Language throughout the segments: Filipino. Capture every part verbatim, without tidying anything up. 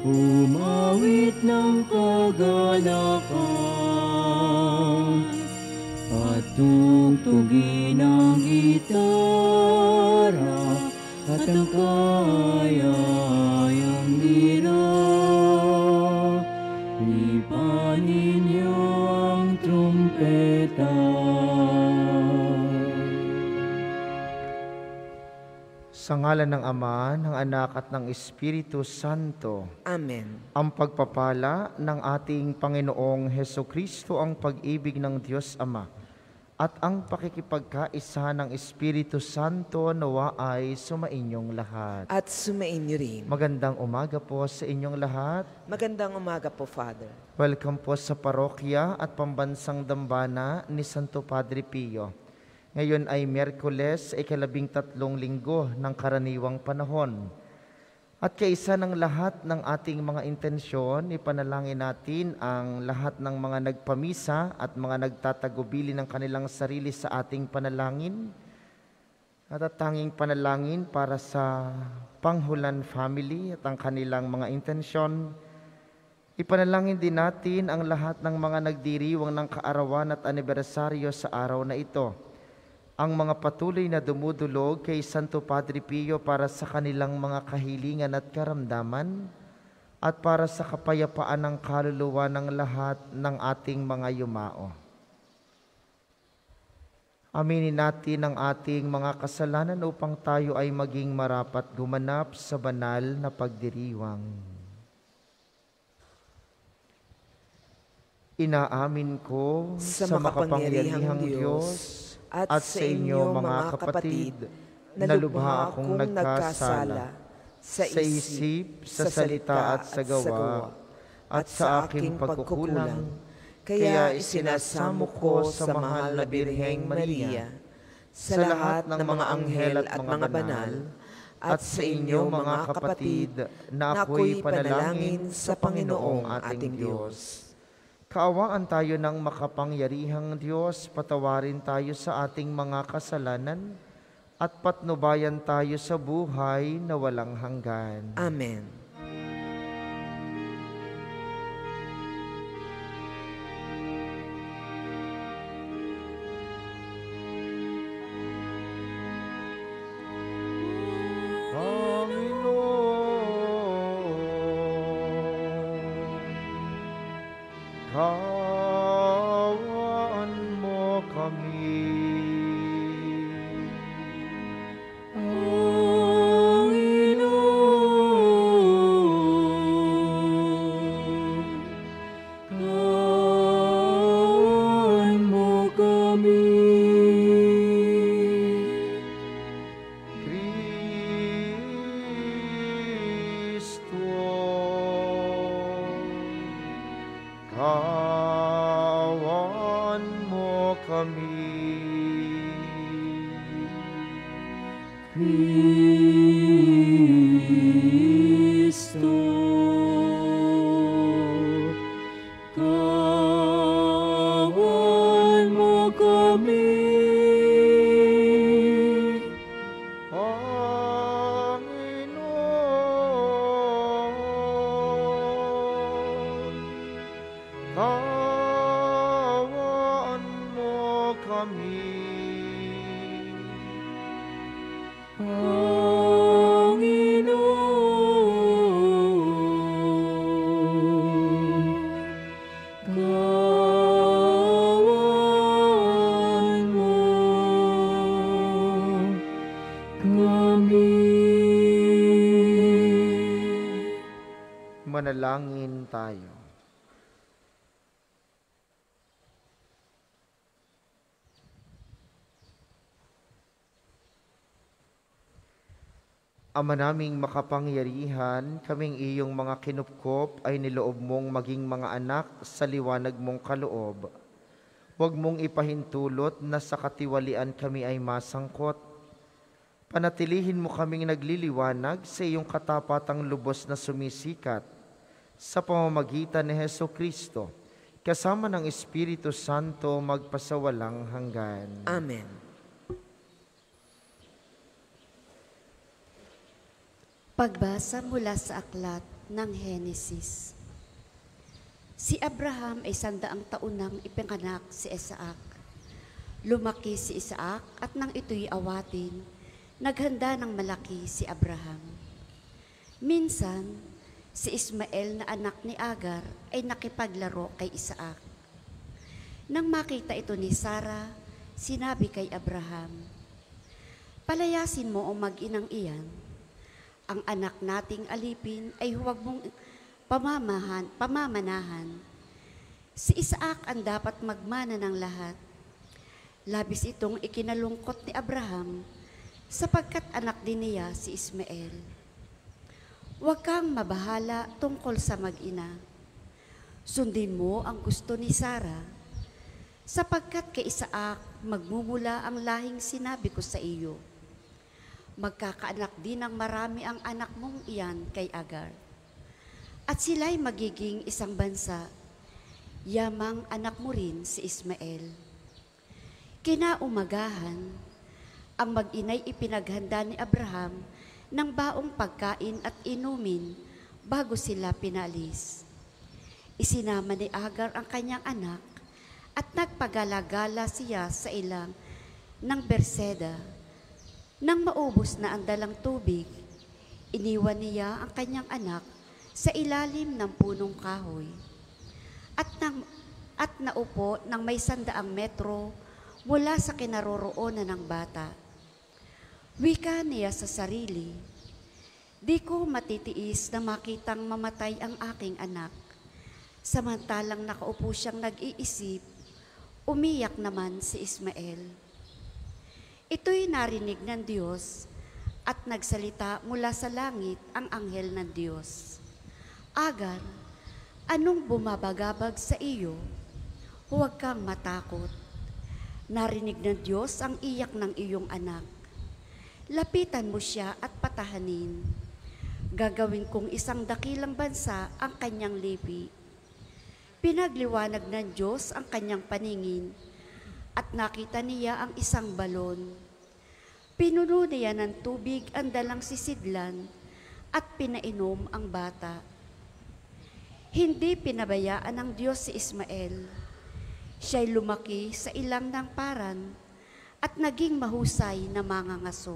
umawit ng kagalakan, patugtugin ang gitara at ang kayayang lira. Ipanin niyo ang trumpeta. Sa ngalan ng Ama, ng Anak at ng Espiritu Santo. Amen. Ang pagpapala ng ating Panginoong Hesukristo, ang pag-ibig ng Diyos Ama, at ang pakikipagkaisa ng Espiritu Santo nawa ay sumainyong lahat. At sumainyo rin. Magandang umaga po sa inyong lahat. Magandang umaga po, Father. Welcome po sa parokya at pambansang dambana ni Santo Padre Pio. Ngayon ay Miyerkules, ikalabing tatlong linggo ng karaniwang panahon. At kaisa ng lahat ng ating mga intensyon, ipanalangin natin ang lahat ng mga nagpamisa at mga nagtatagubili ng kanilang sarili sa ating panalangin. At at tanging panalangin para sa Panghulan family at ang kanilang mga intensyon. Ipanalangin din natin ang lahat ng mga nagdiriwang ng kaarawan at anibersaryo sa araw na ito. Ang mga patuloy na dumudulog kay Santo Padre Pio para sa kanilang mga kahilingan at karamdaman at para sa kapayapaan ng kaluluwa ng lahat ng ating mga yumao. Aminin natin ang ating mga kasalanan upang tayo ay maging marapat gumanap sa banal na pagdiriwang. Inaamin ko Sa sa makapangyarihang makapangyarihang Diyos Diyos at sa inyo mga kapatid, na lubha akong nagkasala sa isip, sa salita at sa gawa, at sa aking pagkukulang. Kaya isinasamo ko sa mahal na Birheng Maria, sa lahat ng mga anghel at mga banal, at sa inyo mga kapatid, na ako'y panalangin sa Panginoong ating Diyos. Kaawaan tayo ng makapangyarihang Diyos, patawarin tayo sa ating mga kasalanan, at patnubayan tayo sa buhay na walang hanggan. Amen. Kaawaan mo kami. Panginoon, kaawaan mo kami. Kristo, kaawaan mo kami. Kristo, kaawaan mo kami. Panginoon, kaawaan mo kami. Panginoon, kaawaan mo kami. Manalangin tayo. Ama naming makapangyarihan, kaming iyong mga kinupkop ay niloob mong maging mga anak sa liwanag mong kaloob. Huwag mong ipahintulot na sa katiwalian kami ay masangkot. Panatilihin mo kaming nagliliwanag sa iyong katapatang lubos na sumisikat sa pamamagitan ni Hesukristo, kasama ng Espiritu Santo magpasawalang hanggan. Amen. Pagbasa mula sa aklat ng Henesis. Si Abraham ay sandaang taon nang ipinganak si Isaac. Lumaki si Isaac at nang ito'y awatin, naghanda ng malaki si Abraham. Minsan, si Ismael na anak ni Agar ay nakipaglaro kay Isaac. Nang makita ito ni Sarah, sinabi kay Abraham, "Palayasin mo o mag-inang iyan. Ang anak nating alipin ay huwag mong pamamahan, pamamanahan. Si Isaac ang dapat magmana ng lahat." Labis itong ikinalungkot ni Abraham sapagkat anak din niya si Ismael. Huwag kang mabahala tungkol sa mag-ina. Sundin mo ang gusto ni Sarah, sapagkat kay Isaac magmumula ang lahing sinabi ko sa iyo. Magkakaanak din ng marami ang anak mong iyan kay Agar. At sila'y magiging isang bansa, yamang anak mo rin si Ismael. Kinaumagahan, ang mag-inay ipinaghanda ni Abraham ng baong pagkain at inumin bago sila pinalis. Isinama ni Agar ang kanyang anak at nagpagalagala siya sa ilang ng Berseda. Nang maubos na ang dalang tubig, iniwan niya ang kanyang anak sa ilalim ng punong kahoy at, nang, at naupo ng may sandaang metro mula sa kinaroroonan ng bata. Wika niya sa sarili, "Di ko matitiis na makitang mamatay ang aking anak." Samantalang nakaupo siyang nag-iisip, umiyak naman si Ismael. Ito'y narinig ng Diyos at nagsalita mula sa langit ang anghel ng Diyos. "Agar, anong bumabagabag sa iyo? Huwag kang matakot. Narinig ng Diyos ang iyak ng iyong anak. Lapitan mo siya at patahanin. Gagawin kong isang dakilang bansa ang kanyang lipi." Pinagliwanag ng Diyos ang kanyang paningin at nakita niya ang isang balon. Pinuno niya ng tubig ang dalang sisidlan at pinainom ang bata. Hindi pinabayaan ng Diyos si Ismael. Siya'y lumaki sa ilang ng paran at naging mahusay na mangangaso.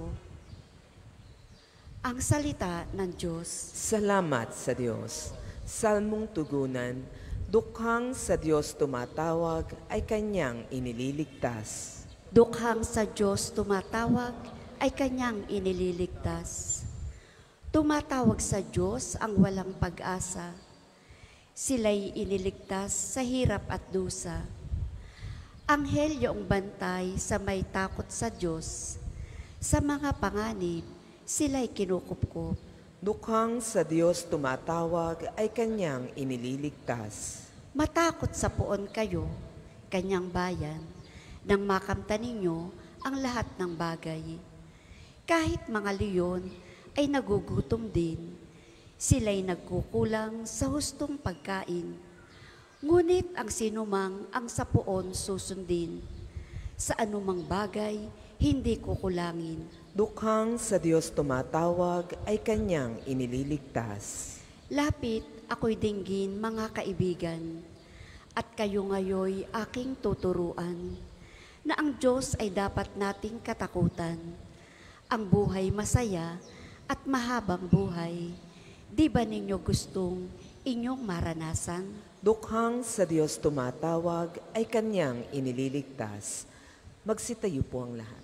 Ang salita ng Diyos. Salamat sa Diyos. Salmong tugunan, dukhang sa Diyos tumatawag ay kanyang inililigtas. Dukhang sa Diyos tumatawag ay kanyang inililigtas. Tumatawag sa Diyos ang walang pag-asa. Sila'y iniligtas sa hirap at dusa. Anghel yung bantay sa may takot sa Diyos. Sa mga panganib, sila'y kinukupkup. Dukhang sa Diyos tumatawag ay kanyang inililigtas. Matakot sa poon kayo, kanyang bayan, nang makamta ninyo ang lahat ng bagay. Kahit mga leon ay nagugutom din, sila'y nagkukulang sa hustong pagkain. Ngunit ang sinumang ang sa poon susundin, sa anumang bagay hindi kukulangin. Dukhang sa Diyos tumatawag ay kanyang inililigtas. Lapit ako'y dinggin mga kaibigan, at kayo ngayoy aking tuturuan, na ang Diyos ay dapat nating katakutan. Ang buhay masaya at mahabang buhay, di ba ninyo gustong inyong maranasan? Dukhang sa Diyos tumatawag ay kanyang inililigtas. Magsitayo po ang lahat.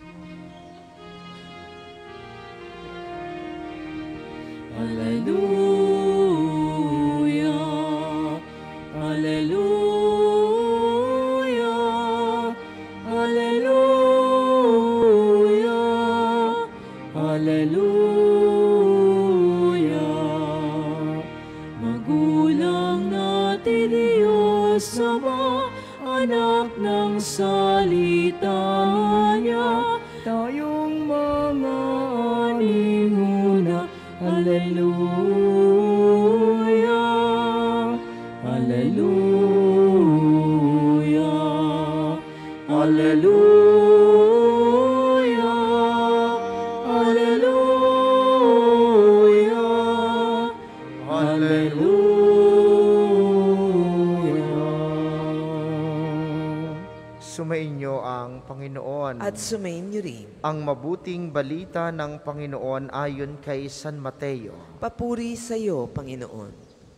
Hallelujah, Hallelujah, Hallelujah, Hallelujah. Magulang natin Diyos Ama, anak ng salita niya, tayong mga aninguna. Hallelujah, Hallelujah, Hallelujah, Hallelujah, Hallelujah. Sumainyo ang Panginoon. At sumainyo rin. Ang mabuting balita ng Panginoon ayon kay San Mateo. Papuri sa iyo, Panginoon.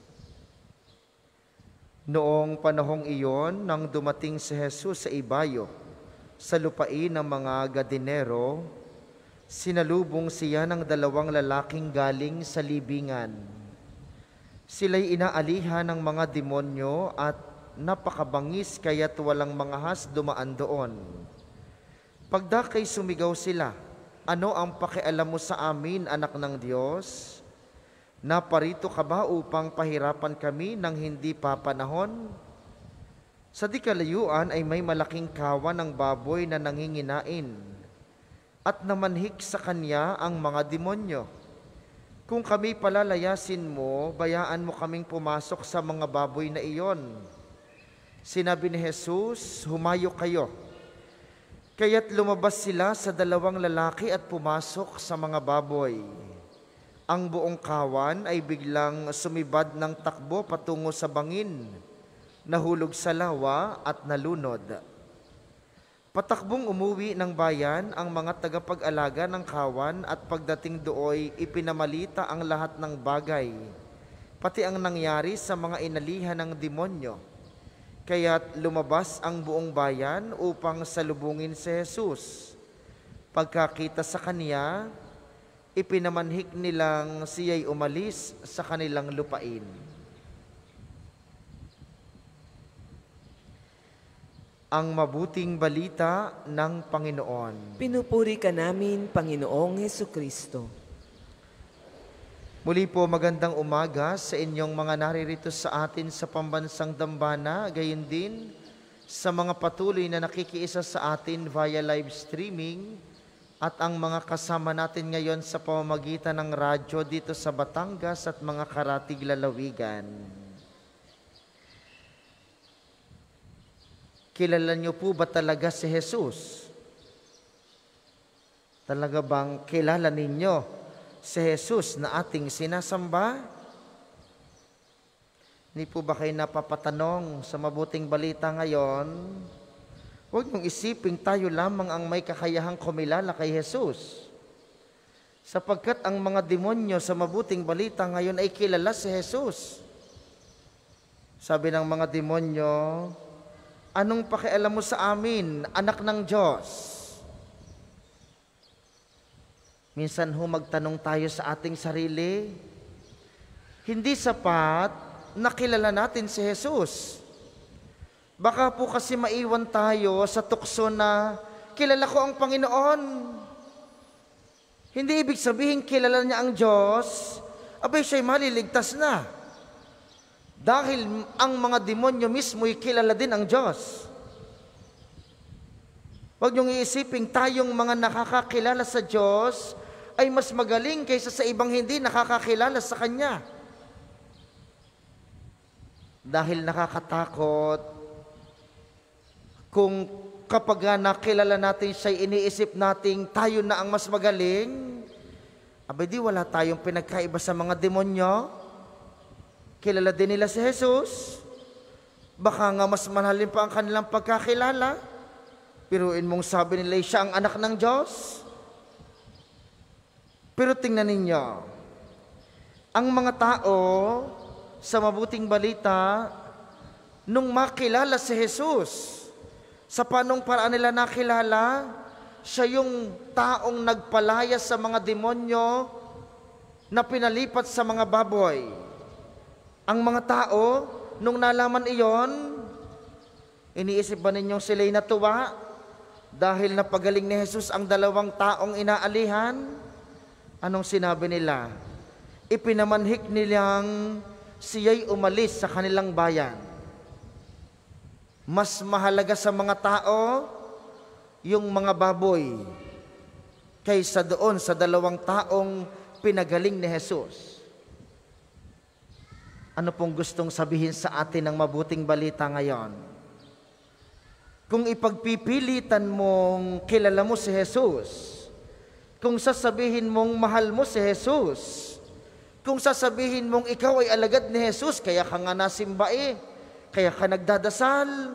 Noong panahong iyon, nang dumating si Jesus sa ibayo, sa lupain ng mga Gadinero, sinalubong siya ng dalawang lalaking galing sa libingan. Sila'y inaalihan ng mga demonyo at napakabangis kaya't walang mga has dumaan doon. Pagdakay sumigaw sila, "Ano ang pakialam mo sa amin, anak ng Diyos? Naparito ka ba upang pahirapan kami ng hindi pa panahon?" Sa di kalayuan ay may malaking kawan ng baboy na nanginginain at namanhik sa kanya ang mga demonyo. "Kung kami palalayasin mo, bayaan mo kaming pumasok sa mga baboy na iyon." Sinabi ni Jesus, "Humayo kayo." Kaya't lumabas sila sa dalawang lalaki at pumasok sa mga baboy. Ang buong kawan ay biglang sumibad ng takbo patungo sa bangin, nahulog sa lawa at nalunod. Patakbong umuwi ng bayan ang mga tagapag-alaga ng kawan at pagdating dooy ipinamalita ang lahat ng bagay, pati ang nangyari sa mga inalihan ng demonyo. Kaya't lumabas ang buong bayan upang salubungin si Jesus. Pagkakita sa kanya, ipinamanhik nilang siya'y umalis sa kanilang lupain. Ang mabuting balita ng Panginoon. Pinupuri ka namin, Panginoong Hesukristo. Muli po magandang umaga sa inyong mga naririto sa atin sa pambansang dambana, gayon din sa mga patuloy na nakikiisa sa atin via live streaming at ang mga kasama natin ngayon sa pamamagitan ng radyo dito sa Batangas at mga karatig lalawigan. Kilala niyo po ba talaga si Jesus? Talaga bang kilala ninyo si Jesus na ating sinasamba? Hindi po ba kayo napapatanong sa mabuting balita ngayon? Huwag niyong isiping tayo lamang ang may kakayahang kumilala kay Jesus. Sapagkat ang mga demonyo sa mabuting balita ngayon ay kilala si Jesus. Sabi ng mga demonyo, "Anong pakialam mo sa amin, anak ng Diyos?" Minsan ho magtanong tayo sa ating sarili, hindi sapat na kilala natin si Jesus. Baka po kasi maiwan tayo sa tukso na kilala ko ang Panginoon. Hindi ibig sabihin kilala niya ang Diyos, abay siya'y maliligtas na. Dahil ang mga demonyo mismo'y kilala din ang Diyos. Huwag niyong iisipin tayong mga nakakakilala sa Diyos ay mas magaling kaysa sa ibang hindi nakakakilala sa Kanya. Dahil nakakatakot kung kapag nakilala natin siya, iniisip nating tayo na ang mas magaling, abay di wala tayong pinagkaiba sa mga demonyo. Kilala din nila si Jesus. Baka nga mas malalim pa ang kanilang pagkakilala. Piruin mong sabi nila siya ang anak ng Diyos. Pero tingnan ninyo, ang mga tao sa mabuting balita, nung makilala si Jesus, sa panong paraan nila nakilala, siya yung taong nagpalaya sa mga demonyo na pinalipat sa mga baboy. Ang mga tao, nung nalaman iyon, iniisip ba ninyong sila'y natuwa dahil napagaling ni Jesus ang dalawang taong inaalihan? Anong sinabi nila? Ipinamanhik nilang siya'y umalis sa kanilang bayan. Mas mahalaga sa mga tao yung mga baboy kaysa doon sa dalawang taong pinagaling ni Jesus. Ano pong gustong sabihin sa atin ng mabuting balita ngayon? Kung ipagpipilitan mong kilala mo si Jesus, kung sasabihin mong mahal mo si Jesus, Kung sasabihin mong ikaw ay alagad ni Jesus, kaya ka nga nasimba eh, kaya ka nagdadasal.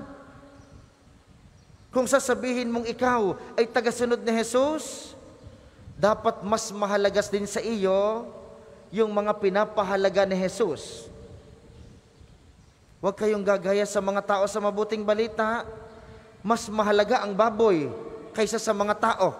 Kung sasabihin mong ikaw ay tagasunod ni Jesus, dapat mas mahalagas din sa iyo yung mga pinapahalaga ni Jesus. Huwag kayong gagaya sa mga tao sa mabuting balita. Mas mahalaga ang baboy kaysa sa mga tao.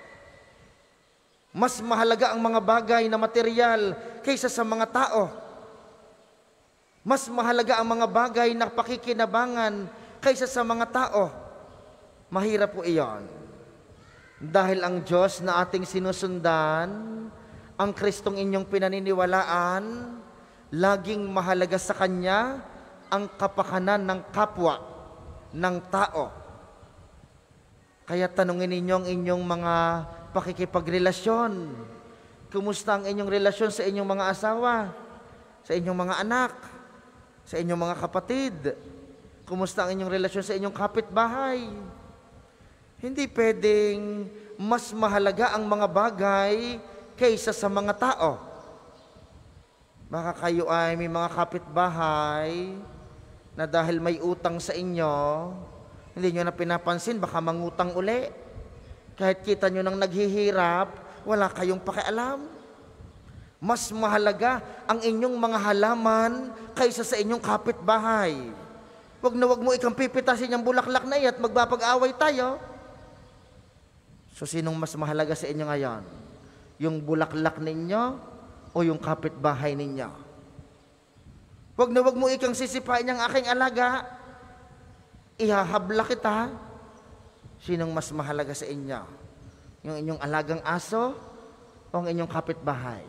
Mas mahalaga ang mga bagay na material kaysa sa mga tao. Mas mahalaga ang mga bagay na pakikinabangan kaysa sa mga tao. Mahirap po iyon. Dahil ang Diyos na ating sinusundan, ang Kristong inyong pinaniniwalaan, laging mahalaga sa Kanya ang kapakanan ng kapwa, ng tao. Kaya tanungin ninyo ang inyong mga pakikipagrelasyon. Kumusta ang inyong relasyon sa inyong mga asawa, sa inyong mga anak, sa inyong mga kapatid? Kumusta ang inyong relasyon sa inyong kapitbahay? Hindi pwedeng mas mahalaga ang mga bagay kaysa sa mga tao. Baka kayo ay may mga kapitbahay na dahil may utang sa inyo, hindi nyo na pinapansin, baka mangutang uli. Kahit kita nyo nang naghihirap, wala kayong pakialam. Mas mahalaga ang inyong mga halaman kaysa sa inyong kapitbahay. Wag na wag mo ikang pipitasin yung bulaklak na iyan at magpapag-away tayo. So, sinong mas mahalaga sa inyo ngayon? Yung bulaklak ninyo o yung kapitbahay ninyo? Wag na wag mo ikang sisipain ang aking alaga. Ihahabla kita. Sinong mas mahalaga sa inyo? Yung inyong alagang aso o ang inyong kapitbahay?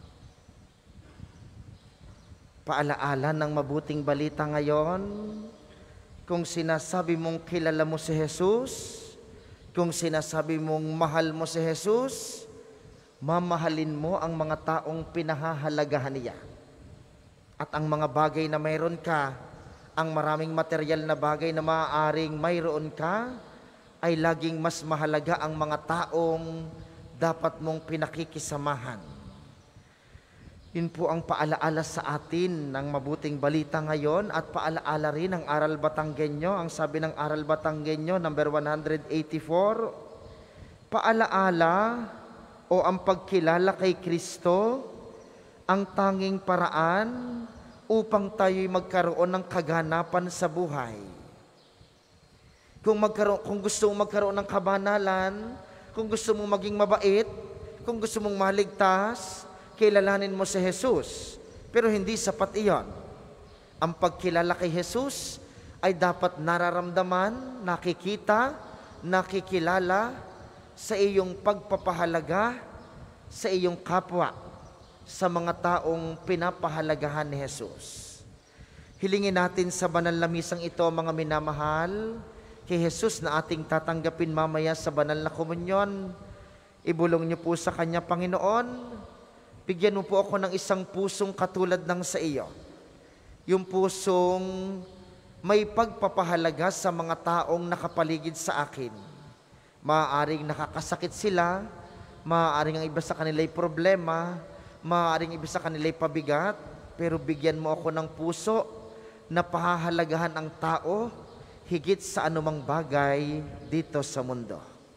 Paalaala ng mabuting balita ngayon, kung sinasabi mong kilala mo si Jesus, kung sinasabi mong mahal mo si Jesus, mamahalin mo ang mga taong pinahahalagahan niya. At ang mga bagay na mayroon ka, ang maraming material na bagay na maaaring mayroon ka, ay laging mas mahalaga ang mga taong dapat mong pinakikisamahan. Yun po ang paalaala sa atin ng mabuting balita ngayon at paalaala rin ng Aral Batanggenyo. Ang sabi ng Aral Batanggenyo, number one eighty-four, paalaala o ang pagkilala kay Kristo, ang tanging paraan upang tayo'y magkaroon ng kaganapan sa buhay. Kung, magkaroon, kung gusto mong magkaroon ng kabanalan, kung gusto mong maging mabait, kung gusto mong maligtas, kilalanin mo si Jesus. Pero hindi sapat iyon. Ang pagkilala kay Jesus ay dapat nararamdaman, nakikita, nakikilala sa iyong pagpapahalaga sa iyong kapwa, sa mga taong pinapahalagahan ni Jesus. Hilingin natin sa banal na misang ito, mga minamahal, kay Jesus na ating tatanggapin mamaya sa banal na komunyon. Ibulong niyo po sa Kanya, Panginoon, bigyan mo po ako ng isang pusong katulad ng sa iyo. Yung pusong may pagpapahalaga sa mga taong nakapaligid sa akin. Maaaring nakakasakit sila, maaaring ang iba sa kanila'y problema, maaaring iba sa kanila'y pabigat, pero bigyan mo ako ng puso na pahahalagahan ang tao higit sa anumang bagay dito sa mundo.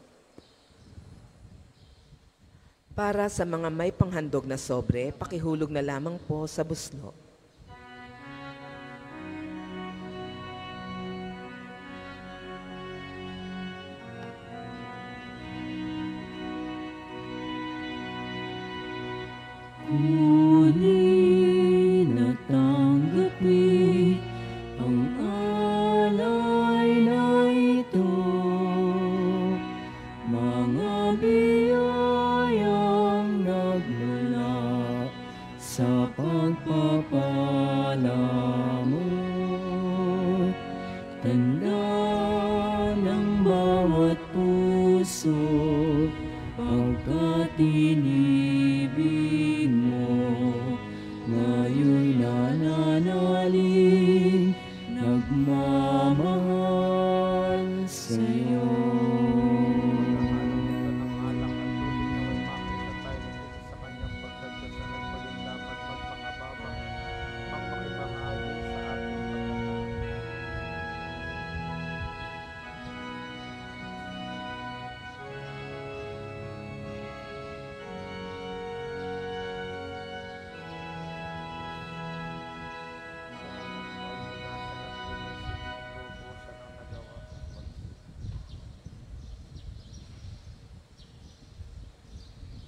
Para sa mga may panghandog na sobre, pakihulog na lamang po sa buslo. Kunin at tanggapin ang alay na ito, mga biyayang nagmula sa pagpapala mo. Tanda ng bawat puso pagkat inibig mo, ngayon'y nananalig, nagmamahal sa'yo. Sa kanyang pagdagdag sa kanyang pagdagdag sa nagpaging dapat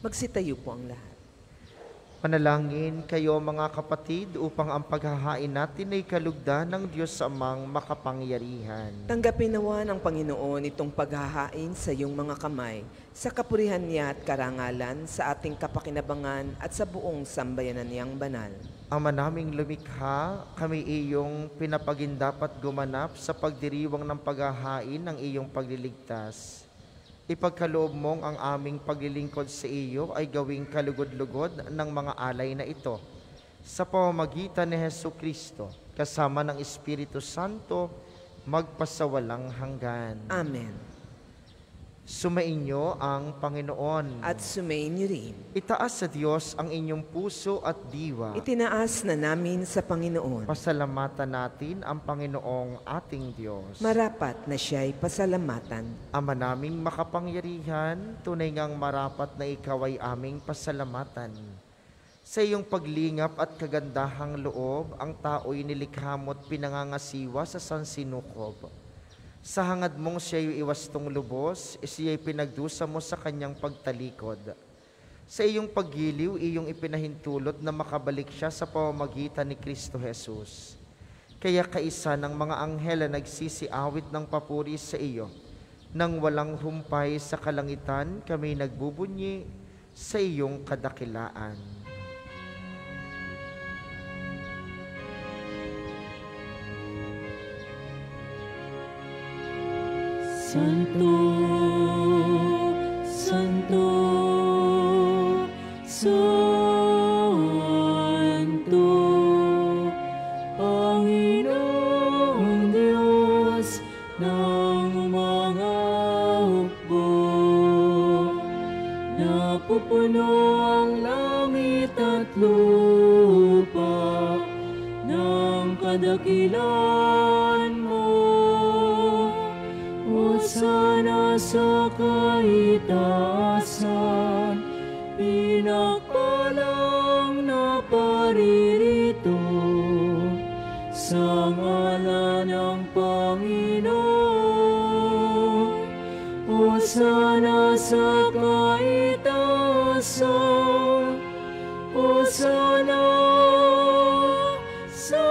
Magsitayo po ang lahat. Panalangin kayo mga kapatid upang ang paghahain natin ay kalugdan ng Diyos Amang makapangyarihan. Tanggapin nawa ng Panginoon itong paghahain sa iyong mga kamay, sa kapurihan niya at karangalan, sa ating kapakinabangan at sa buong sambayanan niyang banal. Ama naming lumikha, kami iyong pinapagindapat gumanap sa pagdiriwang ng paghahain ng iyong pagliligtas. Ipagkaloob mong ang aming paglilingkod sa iyo ay gawing kalugod-lugod ng mga alay na ito. Sa pamamagitan ni Hesukristo, kasama ng Espiritu Santo, magpasawalang hanggan. Amen. Sumainyo ang Panginoon. At sumayin niyo rin. Itaas sa Diyos ang inyong puso at diwa. Itinaas na namin sa Panginoon. Pasalamatan natin ang Panginoong ating Diyos. Marapat na siya'y pasalamatan. Ama naming makapangyarihan, tunay ngang marapat na ikaw ay aming pasalamatan. Sa iyong paglingap at kagandahang loob, ang tao'y nilikha mo't pinangangasiwa sa sansinukob. Sa hangad mong siya'y iwastong lubos, siya'y pinagdusa mo sa kanyang pagtalikod. Sa iyong paggiliw, iyong ipinahintulot na makabalik siya sa pamamagitan ni Kristo Jesus. Kaya kaisa ng mga anghel na nagsisiawit ng papuri sa iyo, nang walang humpay sa kalangitan, kami nagbubunyi sa iyong kadakilaan. Santo, Santo, Santo, Panginoong Diyos ng mga hukbo. Napupuno ang langit at lupa ng kadakilan mo. Hosana sa kaitaasan, pinagpalang na paririto sa ngalan ng Panginoon. Hosana sa kaitaasan, Hosana sa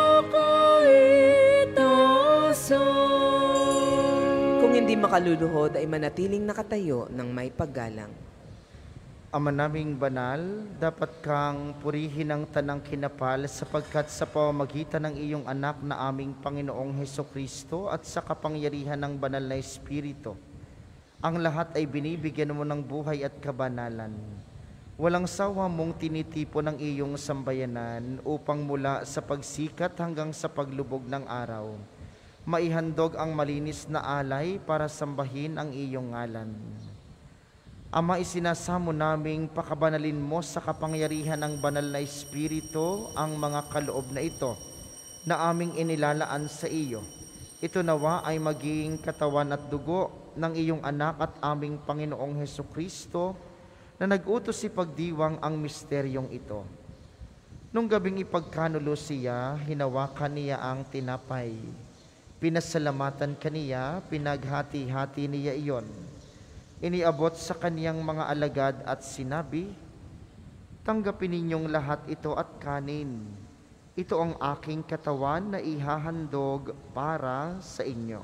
kaitaasan. Kung hindi makaluluhod ay manatiling nakatayo ng may paggalang. Ama naming banal, dapat kang purihin ang tanang kinapal sapagkat sa pamamagitan ng iyong anak na aming Panginoong Hesukristo at sa kapangyarihan ng banal na Espiritu, ang lahat ay binibigyan mo ng buhay at kabanalan. Walang sawa mong tinitipon ng iyong sambayanan upang mula sa pagsikat hanggang sa paglubog ng araw, maihandog ang malinis na alay para sambahin ang iyong ngalan. Ama, isinasamo naming pakabanalin mo sa kapangyarihan ng banal na Espiritu ang mga kaloob na ito na aming inilalaan sa iyo. Ito nawa ay maging katawan at dugo ng iyong anak at aming Panginoong Hesukristo na nag-utos si pagdiwang ang misteryong ito. Nung gabing ipagkanulo siya, hinawakan niya ang tinapay. Pinasalamatan kaniya, pinaghati-hati niya iyon. Iniabot sa kaniyang mga alagad at sinabi, "Tanggapin ninyong lahat ito at kanin. Ito ang aking katawan na ihahandog para sa inyo."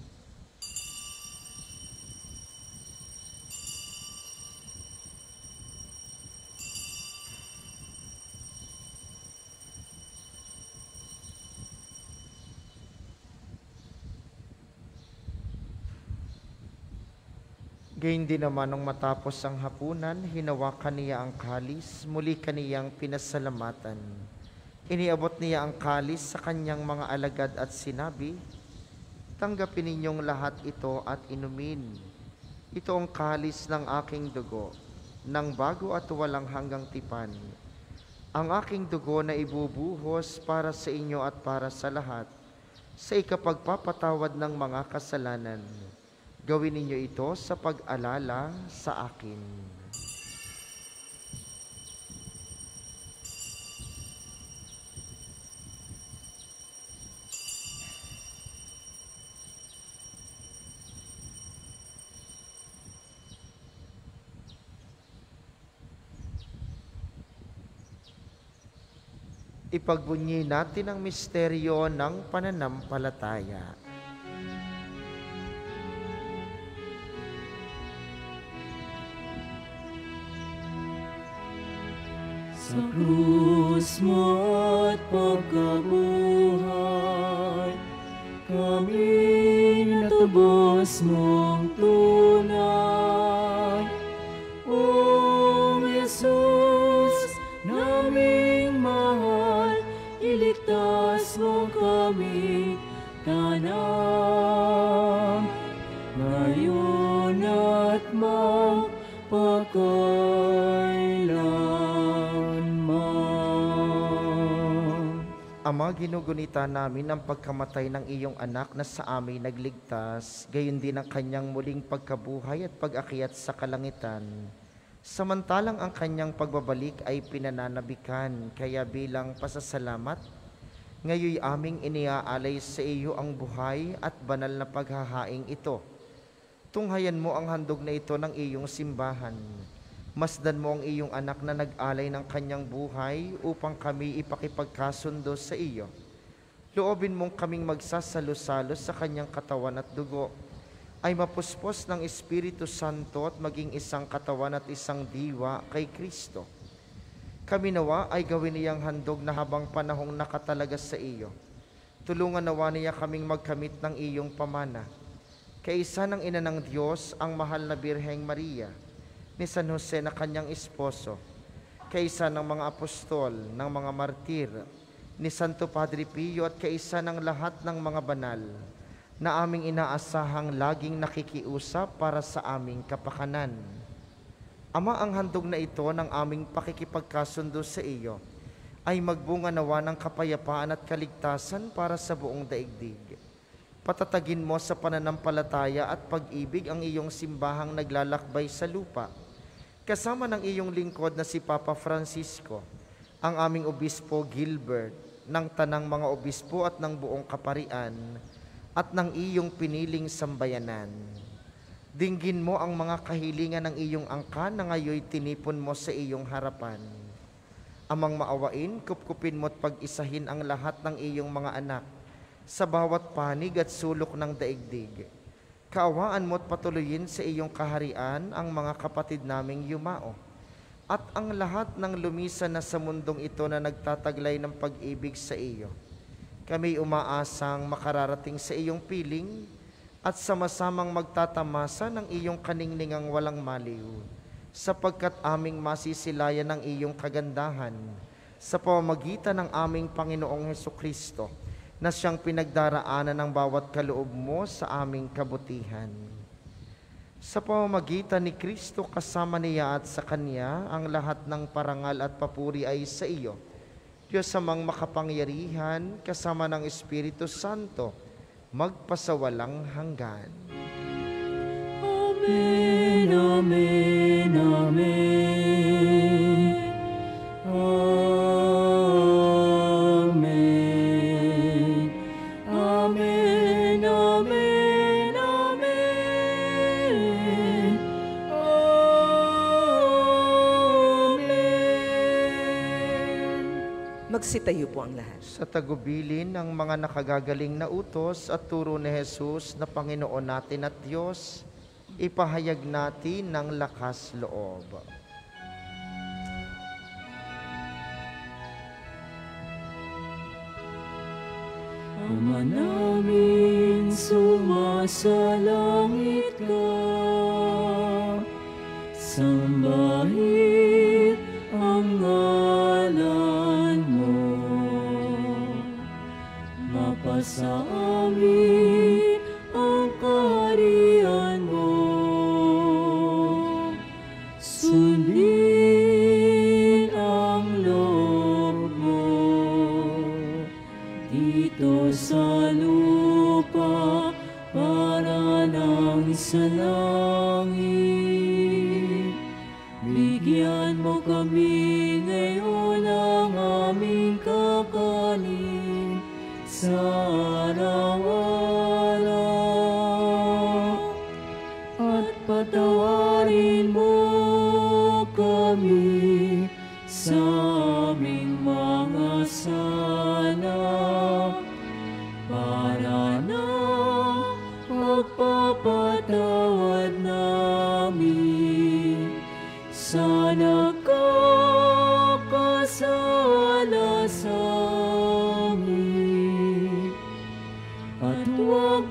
Gayun din naman nung matapos ang hapunan, hinawakan niya ang kalis, muli kaniyang pinasalamatan. Iniabot niya ang kalis sa kanyang mga alagad at sinabi, "Tanggapin ninyong lahat ito at inumin. Ito ang kalis ng aking dugo, ng bago at walang hanggang tipan. Ang aking dugo na ibubuhos para sa inyo at para sa lahat, sa ikapagpapatawad ng mga kasalanan. Gawin ninyo ito sa pag-alala sa akin." Ipagbunyi natin ang misteryo ng pananampalataya. Sa krus mo at pagkabuhay, kami natubos mong tunay. O Jesus, naming mahal, iligtas mo kami tanan, ngayon at magpakailanman. Ama, ginugunita namin ang pagkamatay ng iyong anak na sa amin nagligtas, gayon din ang kanyang muling pagkabuhay at pag-akyat sa kalangitan. Samantalang ang kanyang pagbabalik ay pinananabikan, kaya bilang pasasalamat, ngayon aming iniaalay sa iyo ang buhay at banal na paghahaing ito. Tunghayan mo ang handog na ito ng iyong simbahan. Masdan mo ang iyong anak na nag-alay ng kanyang buhay upang kami ipakipagkasundo sa iyo. Loobin mong kaming magsasalo-salo sa kanyang katawan at dugo, ay mapuspos ng Espiritu Santo at maging isang katawan at isang diwa kay Kristo. Kami nawa ay gawin niyang handog na habang panahong nakatalaga sa iyo. Tulungan nawa niya kaming magkamit ng iyong pamana. Kaisa ng Ina ng Diyos, ang mahal na Birheng Maria, ni San Jose na kanyang esposo, kaisa ng mga apostol, ng mga martir, ni Santo Padre Pio at kaisa ng lahat ng mga banal, na aming inaasahang laging nakikiusap para sa aming kapakanan. Ama, ang handog na ito ng aming pakikipagkasundo sa iyo ay magbunga nawa ng kapayapaan at kaligtasan para sa buong daigdig. Patatagin mo sa pananampalataya at pag-ibig ang iyong simbahang naglalakbay sa lupa, kasama ng iyong lingkod na si Papa Francisco, ang aming Obispo Gilbert, ng tanang mga obispo at ng buong kaparian, at ng iyong piniling sambayanan. Dinggin mo ang mga kahilingan ng iyong angkan na ngayoy tinipon mo sa iyong harapan. Amang maawain, kupkupin mo at pag-isahin ang lahat ng iyong mga anak sa bawat panig at sulok ng daigdig. Kaawaan mo at patuloyin sa iyong kaharian ang mga kapatid naming yumao, at ang lahat ng lumisan na sa mundong ito na nagtataglay ng pag-ibig sa iyo. Kami umaasang makararating sa iyong piling at sama-samang magtatamasa ng iyong kaningningang walang maliw, sapagkat aming masisilayan ng iyong kagandahan sa pamamagitan ng aming Panginoong Hesukristo, na siyang pinagdaraanan ng bawat kaloob mo sa aming kabutihan. Sa pamamagitan ni Kristo kasama niya at sa Kanya, ang lahat ng parangal at papuri ay sa iyo, Diyos amang makapangyarihan, kasama ng Espiritu Santo, magpasawalang hanggan. Amen, amen, amen. Amen. Amen, amen, amen. Amen. Magsitayo po ang lahat. Sa tagubilin ng mga nakagagaling na utos at turo ni Jesus na Panginoon natin at Diyos, ipahayag natin ng lakas loob. Ama namin, sumasalangit ka, sambahin ang ngalan mo, mapasa amin ang kaharian mo, sundin ang loob mo, dito sa lupa para nang sa langit. Bigyan mo kami ngayon ng aming kakanin sa araw-araw, at patawarin mo kami sa aming mga sala,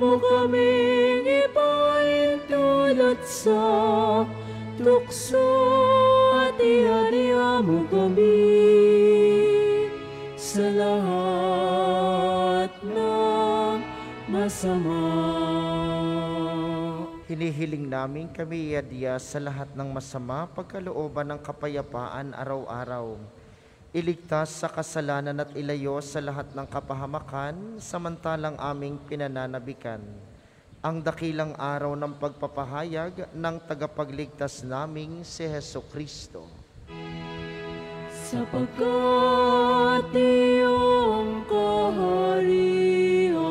mo kaming ipaintulot sa tukso at ihaliwa mo kami sa lahat ng masama. Hinihiling namin kami iadya sa lahat ng masama, pagkalooban ng kapayapaan araw-araw. Iligtas sa kasalanan at ilayo sa lahat ng kapahamakan, samantalang aming pinananabikan ang dakilang araw ng pagpapahayag ng tagapagligtas naming si Hesukristo. Sapagkat iyong kaharian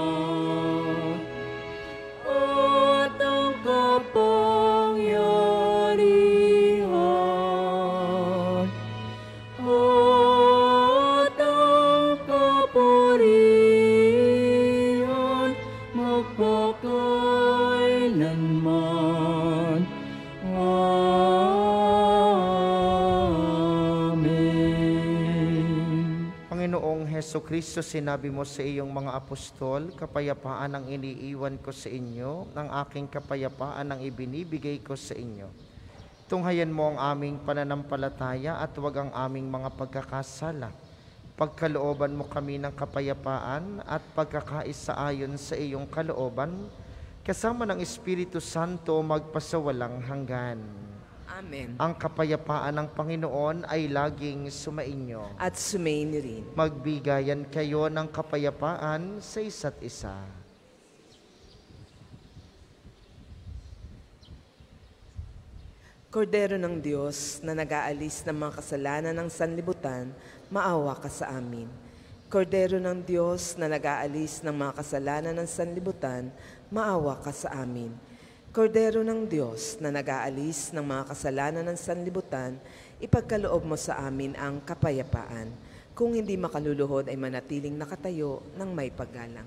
at ang kapangyarihan at ang kapurihan magpakailanman. Panginoong Hesukristo, sinabi mo sa iyong mga apostol, kapayapaan ang iniiwan ko sa inyo, ng aking kapayapaan ang ibinibigay ko sa inyo. Tunghayan mo ang aming pananampalataya at huwag ang aming mga pagkakasala. Pagkalooban mo kami ng kapayapaan at pagkakaisa ayon sa iyong kalooban, kasama ng Espiritu Santo magpasawalang hanggan. Amen. Ang kapayapaan ng Panginoon ay laging sumainyo. At sumaini rin. Magbigayan kayo ng kapayapaan sa isa't isa. Kordero ng Diyos na nag-aalis ng mga kasalanan ng sanlibutan, maawa ka sa amin. Kordero ng Diyos na nag-aalis ng mga kasalanan ng sanlibutan, maawa ka sa amin. Kordero ng Diyos na nag-aalis ng mga kasalanan ng sanlibutan, ipagkaloob mo sa amin ang kapayapaan. Kung hindi makaluluhod ay manatiling nakatayo ng may paggalang.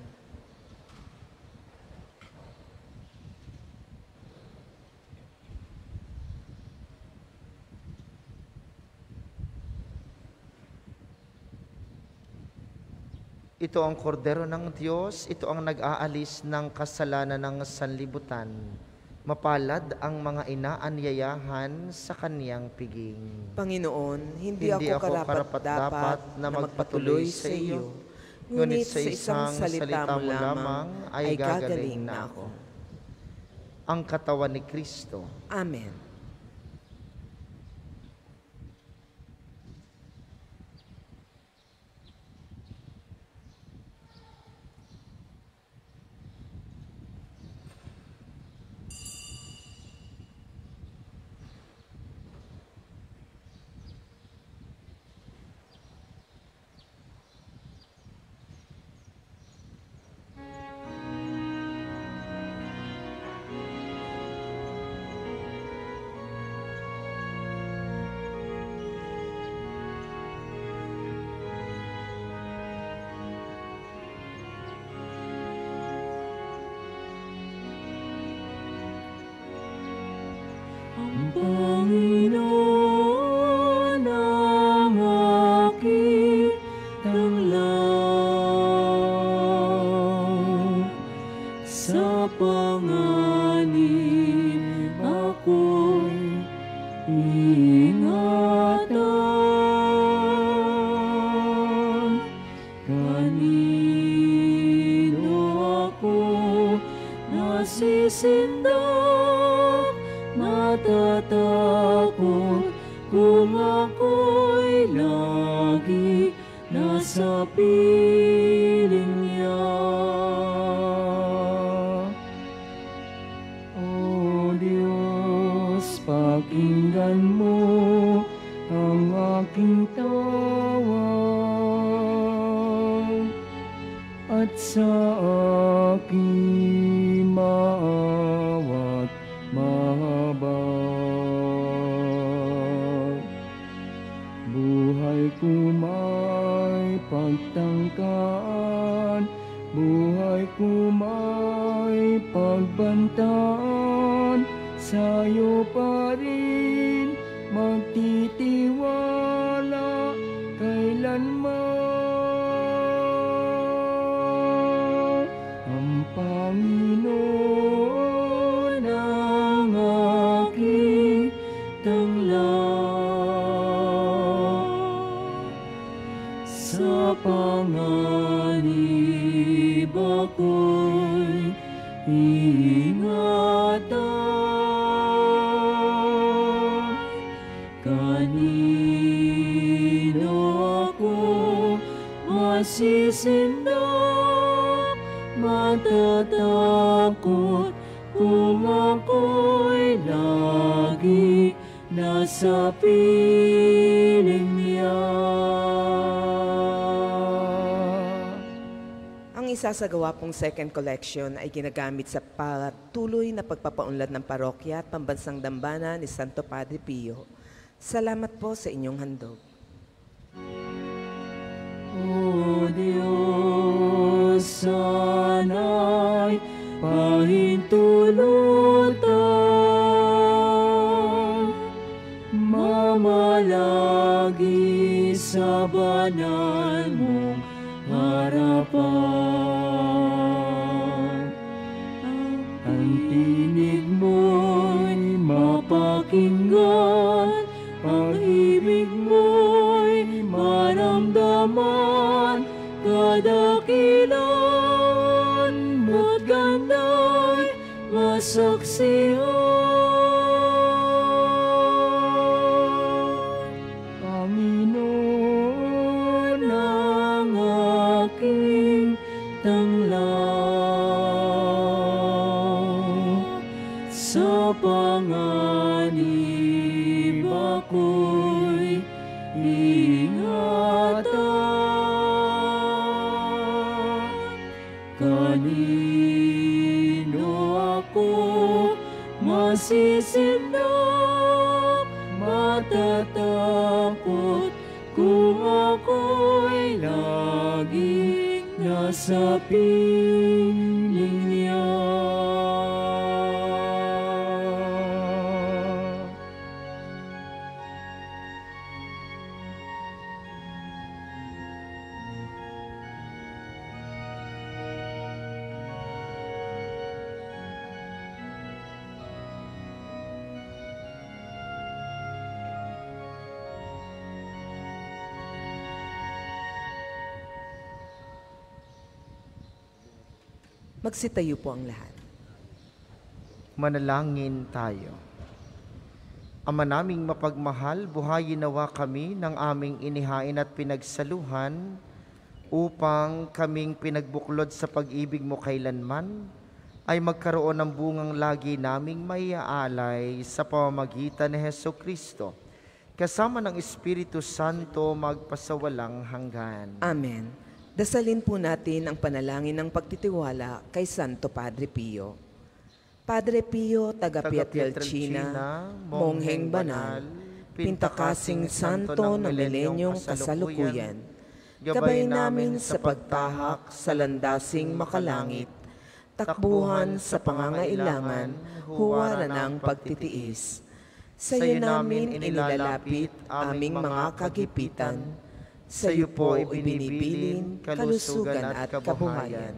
Ito ang kordero ng Diyos, ito ang nag-aalis ng kasalanan ng sanlibutan. Mapalad ang mga inaanyayahan sa kaniyang piging. Panginoon, hindi, Hindi ako karapat-dapat na magpatuloy sa iyo, ngunit sa isang salita mo lamang ay gagaling na ako. Ang katawan ni Kristo. Amen. Panginoon ang aking tanglaw, sa panganib ako'y ingatan. Kanino ako nasisindak, natatakot kung ako'y lagi nasa piling niya. O Diyos, pakinggan mo ang aking tawag at sa aking maawat mahabag. Buhay ko may pagtangkaan, buhay ko may pagbantaan, sa'yo pa rin magtitiwala kailanman. Ang Panginoon masisindok, matatakot kung ako'y lagi nasa piling niya. Ang isasagawa pong second collection ay ginagamit sa patuloy na pagpapaunlad ng parokya at pambansang dambana ni Santo Padre Pio. Salamat po sa inyong handog. O Diyos, sana'y pahintulutan, mamalagi sa banal mong harapan. Ang tinig mo'y mapakinggan, pag-ibig mo'y maramdaman, kadakilan mo't ganda'y masaksihan. Panginoon ang aking tanglaw, sa panganib ako'y ingatan. Kanino ako masisindok, matatakot kung ako'y laging nasa piling niya. Magsitayo po ang lahat. Manalangin tayo. Ama naming mapagmahal, buhayin nawa kami ng aming inihain at pinagsaluhan upang kaming pinagbuklod sa pag-ibig mo kailanman ay magkaroon ng bungang lagi naming maiaalay sa pamamagitan ni Hesukristo, kasama ng Espiritu Santo magpasawalang hanggan. Amen. Dasalin po natin ang panalangin ng pagtitiwala kay Santo Padre Pio. Padre Pio, taga Pietrelcina, mongheng banal, pintakasing santo ng milenyong kasalukuyan, gabay namin sa pagtahak sa landasing makalangit, takbuhan sa pangangailangan, huwaran ng pagtitiis. Sa iyo namin inilalapit aming mga kagipitan, sa iyo po ibinibilin kalusugan at kabuhayan.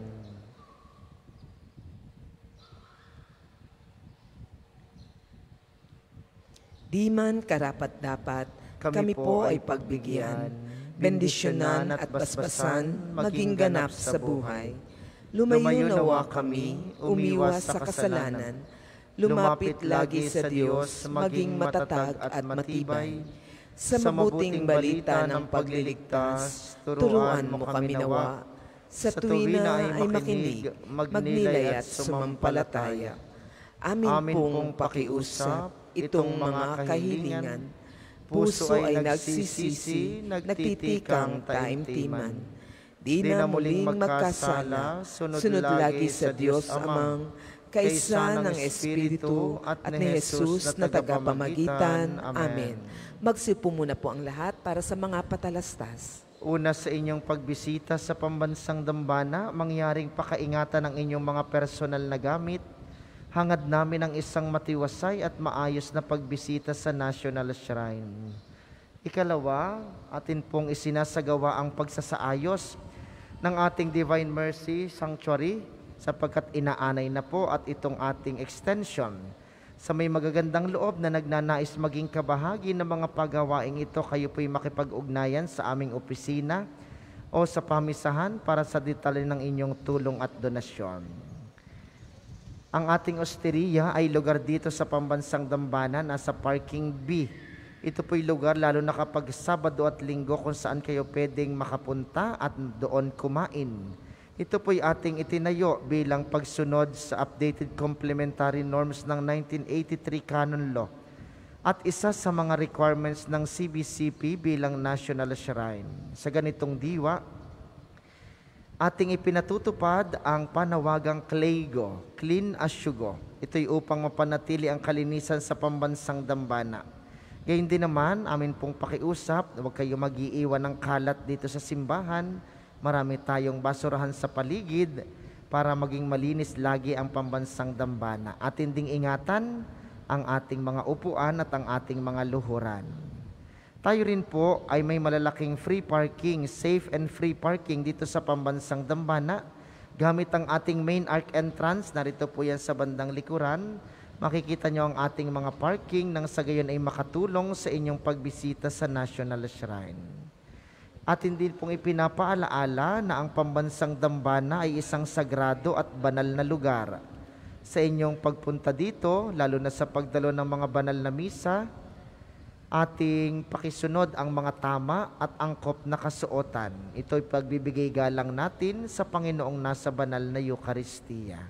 Di man karapat-dapat, kami po ay pagbigyan, bendisyonan at basbasan, maging ganap sa buhay. Lumayo nawa kami, umiwas sa kasalanan, lumapit lagi sa Diyos, maging matatag at matibay. Sa mabuting balita ng pagliligtas, turuan mo kami nawa. Sa tuwi na ay makinig, magnilay at sumampalataya. Amin pong pakiusap itong mga kahilingan. Puso ay nagsisisi, nagtitikang taimtiman. Di na muling magkasala, sunod lagi sa Diyos Amang, kaisa ng Espiritu at ni Jesus na tagapamagitan. Amen. Magsipo muna po ang lahat para sa mga patalastas. Una sa inyong pagbisita sa pambansang dambana, mangyaring pakaingatan ang inyong mga personal na gamit. Hangad namin ang isang matiwasay at maayos na pagbisita sa National Shrine. Ikalawa, atin pong isinasagawa ang pagsasaayos ng ating Divine Mercy Sanctuary sapagkat inaanay na po at itong ating extension. Sa may magagandang loob na nagnanais maging kabahagi ng mga pagawaing ito, kayo po'y makipag-ugnayan sa aming opisina o sa pamisahan para sa detalye ng inyong tulong at donasyon. Ang ating osteria ay lugar dito sa pambansang dambana, nasa parking B Ito po'y lugar lalo na kapag Sabado at Linggo kung saan kayo pwedeng makapunta at doon kumain. Ito po'y ating itinayo bilang pagsunod sa updated complementary norms ng nineteen eighty-three Canon Law at isa sa mga requirements ng C B C P bilang National Shrine. Sa ganitong diwa, ating ipinatutupad ang panawagang Cleygo, Clean as You Go. Ito'y upang mapanatili ang kalinisan sa pambansang dambana. Gayun din naman, amin pong pakiusap, huwag kayo mag-iiwan ng kalat dito sa simbahan. Marami tayong basurahan sa paligid para maging malinis lagi ang pambansang dambana. Atin ding ingatan ang ating mga upuan at ang ating mga luhuran. Tayo rin po ay may malalaking free parking, safe and free parking dito sa pambansang dambana. Gamit ang ating main arc entrance, narito po yan sa bandang likuran. Makikita nyo ang ating mga parking nang sa gayon ay makatulong sa inyong pagbisita sa National Shrine. Atin din pong ipinapaalaala na ang pambansang dambana ay isang sagrado at banal na lugar. Sa inyong pagpunta dito, lalo na sa pagdalo ng mga banal na misa, ating pakisunod ang mga tama at angkop na kasuotan. Ito'y pagbibigay galang natin sa Panginoong nasa banal na Eucharistia.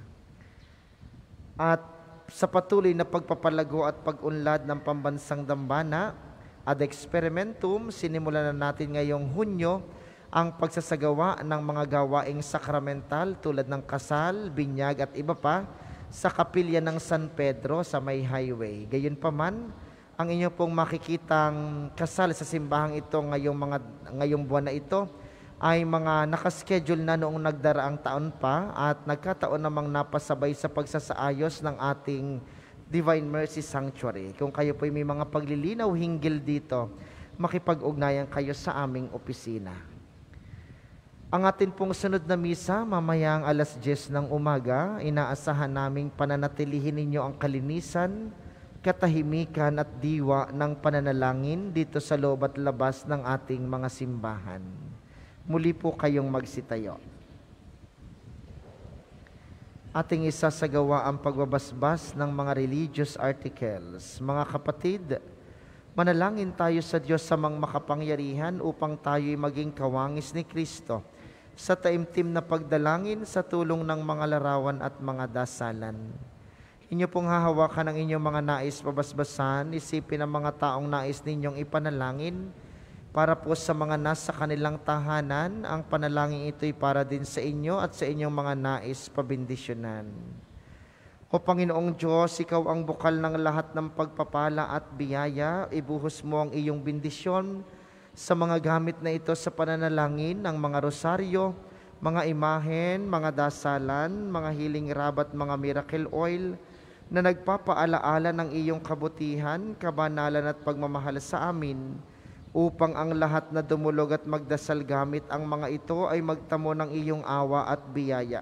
At sa patuloy na pagpapalago at pag-unlad ng pambansang dambana, ad experimentum, sinimulan na natin ngayong Hunyo ang pagsasagawa ng mga gawaing sakramental tulad ng kasal, binyag at iba pa sa kapilya ng San Pedro sa may highway. Gayunpaman, ang inyo pong makikitang kasal sa simbahang ito ngayong, mga, ngayong buwan na ito ay mga nakaschedule na noong nagdaraang taon pa at nagkataon namang napasabay sa pagsasaayos ng ating Divine Mercy Sanctuary. Kung kayo po may mga paglilinaw hinggil dito, makipag-ugnayan kayo sa aming opisina. Ang atin pong sunod na misa, mamayang alas diyes ng umaga, inaasahan naming pananatilihin ninyo ang kalinisan, katahimikan at diwa ng pananalangin dito sa loob at labas ng ating mga simbahan. Muli po kayong magsitayo. Ating isasagawa ang pagbabasbas ng mga religious articles. Mga kapatid, manalangin tayo sa Diyos sa mga makapangyarihan upang tayo'y maging kawangis ni Kristo sa taimtim na pagdalangin sa tulong ng mga larawan at mga dasalan. Inyo pong hahawakan ang inyong mga nais pabasbasan, isipin ang mga taong nais ninyong ipanalangin. Para po sa mga nasa kanilang tahanan, ang panalangin ito'y para din sa inyo at sa inyong mga nais pabindisyonan. O Panginoong Diyos, Ikaw ang bukal ng lahat ng pagpapala at biyaya. Ibuhos mo ang iyong bindisyon sa mga gamit na ito sa pananalangin ng mga rosaryo, mga imahen, mga dasalan, mga healing rab at mga miracle oil na nagpapaalaala ng iyong kabutihan, kabanalan at pagmamahal sa amin, upang ang lahat na dumulog at magdasal gamit ang mga ito ay magtamo ng iyong awa at biyaya.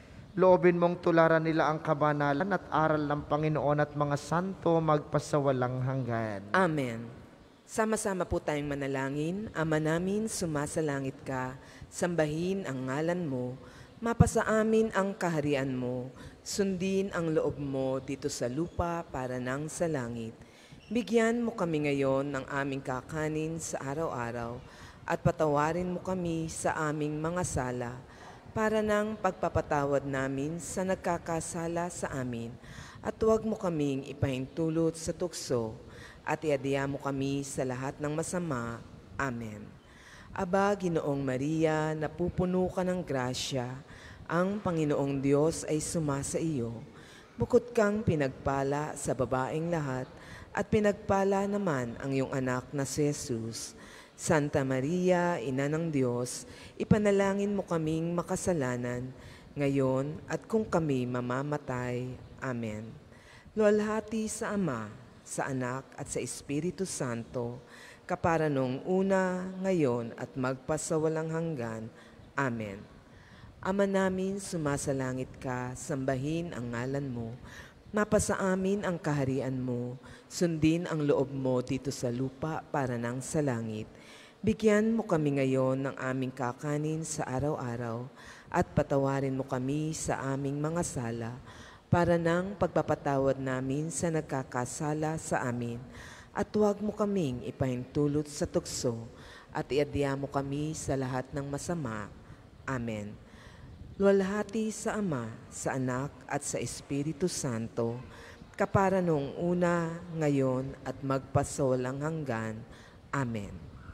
Loobin mong tularan nila ang kabanalan at aral ng Panginoon at mga santo magpasawalang hanggan. Amen. Sama-sama po tayong manalangin. Ama namin, sumasalangit ka, sambahin ang ngalan mo, mapasa amin ang kaharian mo, sundin ang loob mo dito sa lupa para nang sa langit. Bigyan mo kami ngayon ng aming kakanin sa araw-araw at patawarin mo kami sa aming mga sala para ng pagpapatawad namin sa nagkakasala sa amin at huwag mo kaming ipahintulot sa tukso at iadya mo kami sa lahat ng masama. Amen. Aba, Ginoong Maria, napupuno ka ng grasya, ang Panginoong Diyos ay sumasa iyo. Bukod kang pinagpala sa babaeng lahat, at pinagpala naman ang iyong anak na si Jesus. Santa Maria, Ina ng Diyos, ipanalangin mo kaming makasalanan, ngayon at kung kami mamamatay. Amen. Luwalhati sa Ama, sa Anak at sa Espiritu Santo, kapara nung una, ngayon at magpasawalang hanggan. Amen. Ama namin, sumasalangit ka, sambahin ang ngalan mo, mapasa amin ang kaharian mo, sundin ang loob mo dito sa lupa para nang sa langit. Bigyan mo kami ngayon ng aming kakanin sa araw-araw at patawarin mo kami sa aming mga sala para nang pagpapatawad namin sa nagkakasala sa amin. At huwag mo kaming ipahintulot sa tukso at iadya mo kami sa lahat ng masama. Amen. Luwalhati sa Ama, sa Anak, at sa Espiritu Santo, kapara noong una, ngayon, at magpasawalang hanggan. Amen.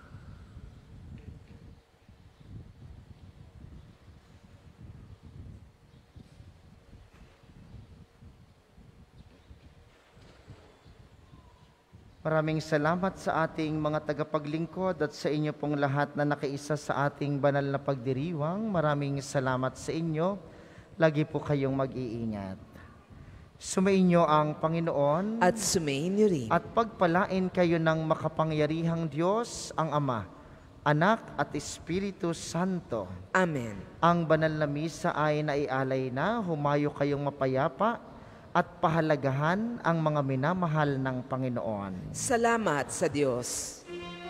Maraming salamat sa ating mga tagapaglingkod at sa inyo pong lahat na nakiisa sa ating banal na pagdiriwang. Maraming salamat sa inyo. Lagi po kayong mag-iingat. Sumainyo ang Panginoon At sumainyo rin. at pagpalain kayo ng makapangyarihang Diyos, ang Ama, Anak at Espiritu Santo. Amen. Ang banal na misa ay naialay na, humayo kayong mapayapa at pahalagahan ang mga minamahal ng Panginoon. Salamat sa Diyos.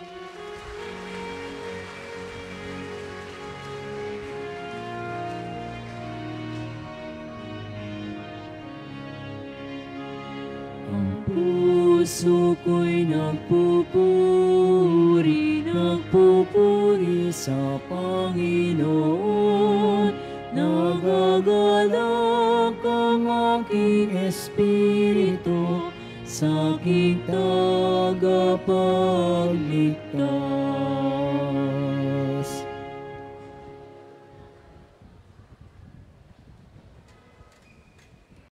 Ang puso ko'y nagpupuri, nagpupuri sa Panginoon. Nagagalak ang aking espiritu sa aking tagapagligtas.